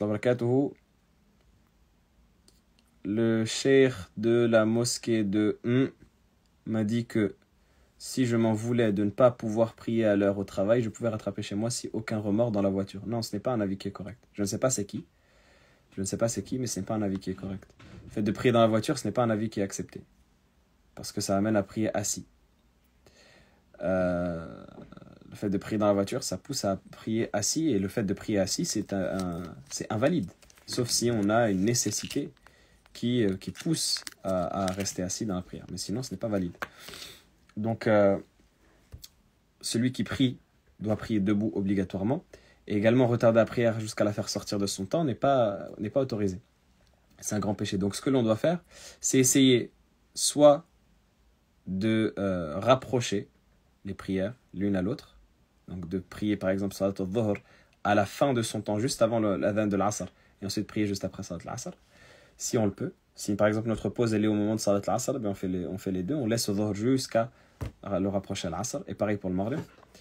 wa barakatuhu. Le cheikh de la mosquée de m'a dit que si je m'en voulais de ne pas pouvoir prier à l'heure au travail, je pouvais rattraper chez moi si aucun remords dans la voiture. Non, ce n'est pas un avis qui est correct. Je ne sais pas c'est qui. Mais ce n'est pas un avis qui est correct. Le fait de prier dans la voiture, ce n'est pas un avis qui est accepté. Parce que ça amène à prier assis. Le fait de prier dans la voiture, ça pousse à prier assis. Et le fait de prier assis, c'est invalide. Sauf si on a une nécessité qui pousse à rester assis dans la prière. Mais sinon, ce n'est pas valide. Donc, celui qui prie doit prier debout obligatoirement. Et également, retarder la prière jusqu'à la faire sortir de son temps n'est pas autorisé. C'est un grand péché. Donc, ce que l'on doit faire, c'est essayer soit de rapprocher les prières l'une à l'autre. Donc, de prier, par exemple, Salat al-Dhuhr à la fin de son temps, juste avant l'adhan de l'Asr, et ensuite prier juste après Salat al-Asr, si on le peut. Si, par exemple, notre pause elle est au moment de Salat al-Asr, on fait les deux. On laisse au Dhuhr jusqu'à le rapprocher à l'Asr. Et pareil pour le Maghrib.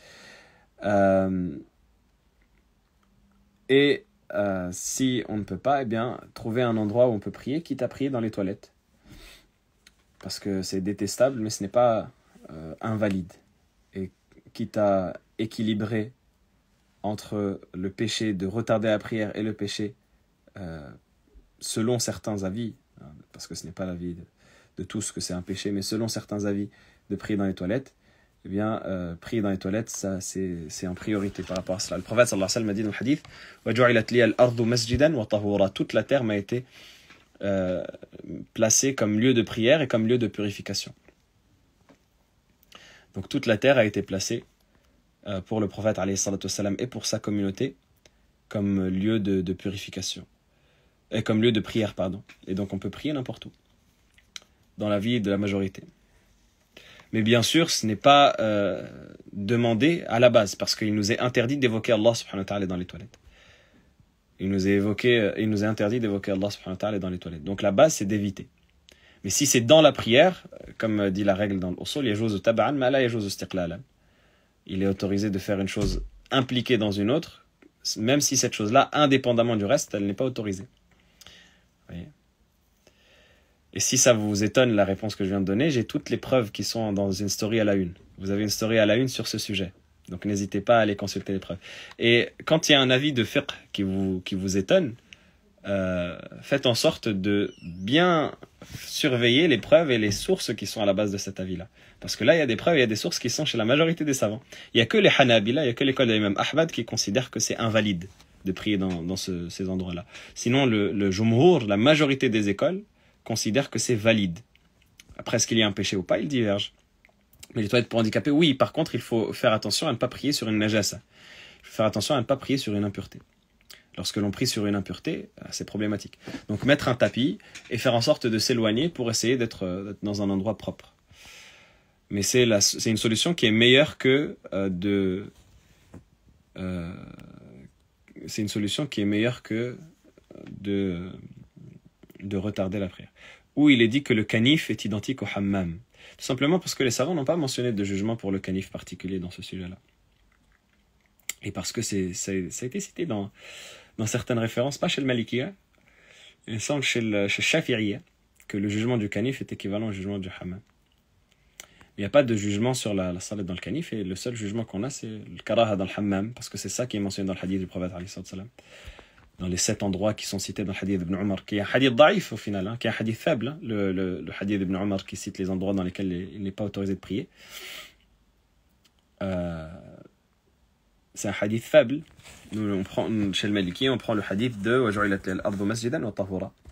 Si on ne peut pas, trouver un endroit où on peut prier, quitte à prier dans les toilettes. Parce que c'est détestable, mais ce n'est pas invalide. Et quitte à équilibrer entre le péché de retarder la prière et le péché, selon certains avis, parce que ce n'est pas l'avis de tous que c'est un péché, mais selon certains avis, de prier dans les toilettes, prier dans les toilettes, ça c'est en priorité par rapport à cela. Le prophète sallallahu alayhi wa sallam a dit dans le hadith وَجُعِلَتْ لِيَ الْأَرْضُ مَسْجِدًا وَطَهُورًا. Toute la terre m'a été placée comme lieu de prière et comme lieu de purification. Donc toute la terre a été placée pour le prophète alayhi salatu wa sallam et pour sa communauté comme lieu de purification. Et comme lieu de prière, pardon. Et donc on peut prier n'importe où, dans la vie de la majorité. Mais bien sûr, ce n'est pas demandé à la base, parce qu'il nous est interdit d'évoquer Allah subhanahu wa ta'ala dans les toilettes. Il nous est interdit d'évoquer Allah subhanahu wa ta'ala dans les toilettes. Donc la base, c'est d'éviter. Mais si c'est dans la prière, comme dit la règle dans l'usul, yajuzu tab'an ma la yajuzu istiqlalan. Il est autorisé de faire une chose impliquée dans une autre, même si cette chose-là, indépendamment du reste, elle n'est pas autorisée. Vous voyez ? Et si ça vous étonne la réponse que je viens de donner, j'ai toutes les preuves qui sont dans une story à la une. Vous avez une story à la une sur ce sujet. Donc n'hésitez pas à aller consulter les preuves. Et quand il y a un avis de fiqh qui vous étonne, faites en sorte de bien surveiller les preuves et les sources qui sont à la base de cet avis-là. Parce que là, il y a des preuves, il y a des sources qui sont chez la majorité des savants. Il n'y a que les Hanabila, il n'y a que l'école de l'imam Ahmad qui considèrent que c'est invalide de prier dans ces endroits-là. Sinon, le Jumhur, la majorité des écoles, considère que c'est valide. Après, est-ce qu'il y a un péché ou pas, il diverge. Mais les toilettes pour handicapés, oui. Par contre, il faut faire attention à ne pas prier sur une najasa. Il faut faire attention à ne pas prier sur une impureté. Lorsque l'on prie sur une impureté, c'est problématique. Donc, mettre un tapis et faire en sorte de s'éloigner pour essayer d'être dans un endroit propre. Mais c'est une solution qui est meilleure que c'est une solution qui est meilleure que de retarder la prière. Où il est dit que le kanif est identique au hammam. Tout simplement parce que les savants n'ont pas mentionné de jugement pour le kanif particulier dans ce sujet-là. Et parce que ça a été cité dans certaines références, pas chez le Malikiya, il semble chez Shafi'iyya, que le jugement du kanif est équivalent au jugement du hammam. Il n'y a pas de jugement sur la salat dans le kanif, et le seul jugement qu'on a, c'est le karaha dans le hammam, parce que c'est ça qui est mentionné dans le hadith du prophète alayhi salam. Dans les 7 endroits qui sont cités dans le hadith d'Ibn Omar, qui est un hadith daïf au final, qui est un hadith faible, le hadith d'Ibn Omar qui cite les endroits dans lesquels il n'est pas autorisé de prier. C'est un hadith faible. Nous, chez le Maliki, on prend le hadith de وَجُعِلَتْ لِلْأَرْضُ مَسْجِدًا وَطَهُورًا.